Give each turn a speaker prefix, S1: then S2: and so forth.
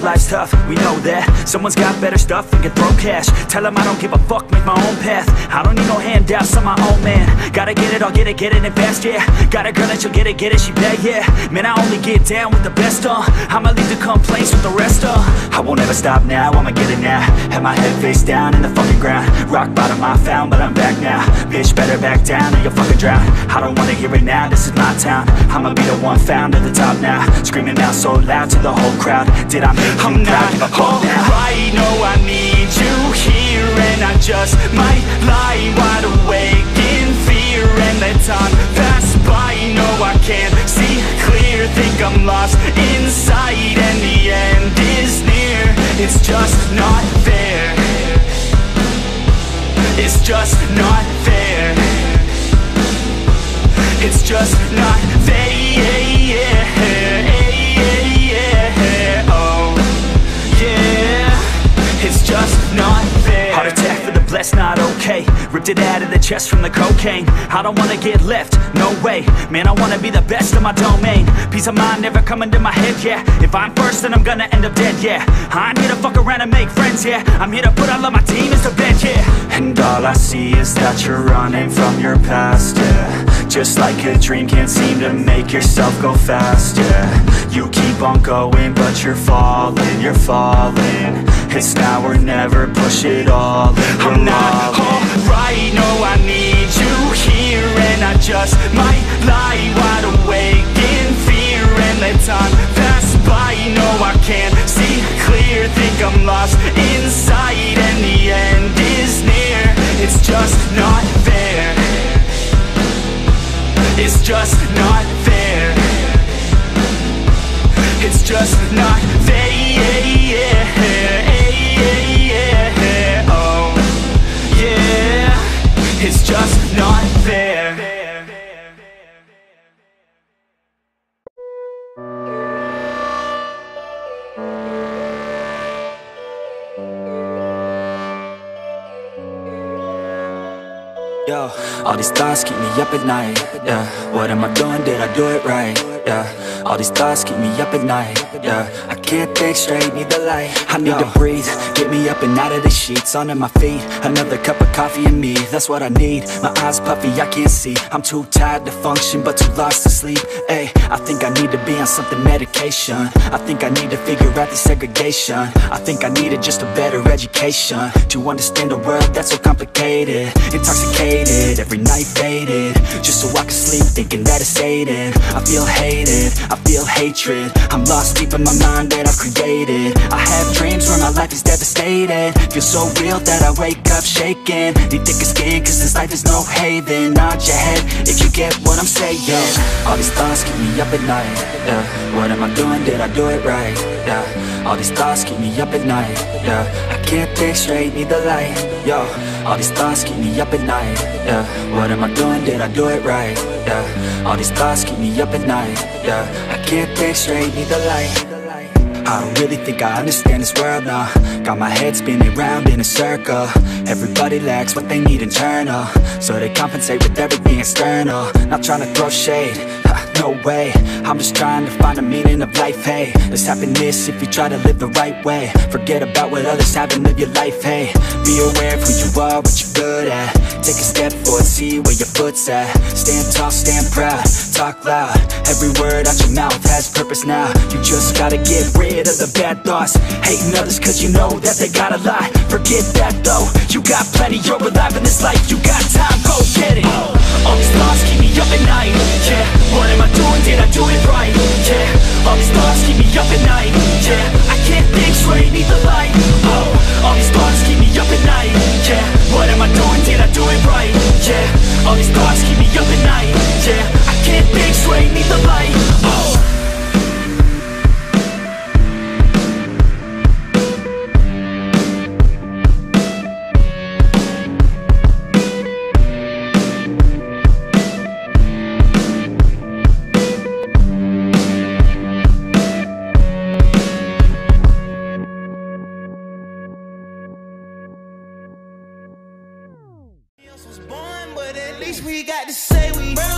S1: life's tough, we know that. Someone's got better stuff and can throw cash. Tell them I don't give a fuck, make my own path. I don't need no handouts, I'm my own man. Gotta get it, I'll get it and fast, yeah. Got a girl and she'll get it, she bad, yeah. Man, I only get down with the best, I'ma leave the complaints with the rest, I won't ever stop now, I'ma get it now. Have my head face down in the fucking ground. Rock bottom I found, but I'm back now. Bitch, better back down or you'll fucking drown. I don't wanna hear it now, this is my town. I'ma be the one found at the top now. Screaming out so loud to the whole crowd. Did I make you proud? Give a fuck now. Alright, no, I need you here, and I just might lie wide awake in fear and let time pass by. No, I can't see clear, think I'm lost inside, and the end is near. It's just not fair. It's just not fair. It's just not fair. Oh, yeah. It's just not fair. Heart attack for the blessed, not okay. Ripped it out of the chest from the cocaine. I don't wanna get left, no way. Man, I wanna be the best of my domain. Peace of mind never coming to my head, yeah. If I'm first, then I'm gonna end up dead, yeah. I'm here to fuck around and make friends, yeah. I'm here to put all of my demons to bed, yeah. And all I see is that you're running from your past, yeah. Just like a dream, can't seem to make yourself go fast, yeah. You keep on going, but you're falling, you're falling. It's now or never, push it all in. I'm not alright, no, I need you here, and I just might lie wide awake in fear and let time pass by. No, I can't see clear, think I'm lost inside, and the end is near. It's just not fair. It's just not fair. It's just not fair. Oh, yeah. It's just not fair. Yo, all these thoughts keep me up at night, yeah. What am I doing, did I do it right, yeah. All these thoughts keep me up at night, yeah. I can't think straight, need the light. I need to breathe, get me up and out of the sheets. Onto my feet, another cup of coffee and me. That's what I need, my eyes puffy, I can't see. I'm too tired to function, but too lost to sleep. Ay, I think I need to be on something medication. I think I need to figure out the segregation. I think I needed just a better education to understand a world that's so complicated. Intoxicated, every night faded, just so I can sleep thinking that it's Satan. I feel hated, I feel hatred. I'm lost deep in my mind that I've created. I have dreams where my life is devastated. Feel so real that I wake up shaking. Need thicker skin cause this life is no haven. Nod your head if you get what I'm saying. All these thoughts keep me up at night, yeah. What am I doing, did I do it right, yeah. All these thoughts keep me up at night, yeah. I can't think straight, need the light, yo. All these thoughts keep me up at night, yeah. What am I doing, did I do it right, yeah. All these thoughts keep me up at night, yeah. I can't think straight, need the light. I don't really think I understand this world now. Got my head spinning round in a circle. Everybody lacks what they need internal, so they compensate with everything external. Not trying to throw shade, no way. I'm just trying to find the meaning of life, hey. There's happiness if you try to live the right way. Forget about what others have and live your life, hey. Be aware of who you are, what you're good at. Take a step forward, see where your foot's at. Stand tall, stand proud, talk loud. Every word out your mouth has purpose now. You just gotta get rid of the bad thoughts. Hating others cause you know that they gotta lie. Forget that though, you got plenty, you're alive in this life. You got time, go get it. All these thoughts keep me up at night, yeah. What am I doing, did I do it right, yeah. All these thoughts keep me up at night, yeah. I can't think straight, need the light. All these thoughts keep me up at night, yeah. What am I doing, did I do it right, yeah. All these thoughts keep me up at night, yeah. I can't think straight, need the light.
S2: Was born, but at least we got to say we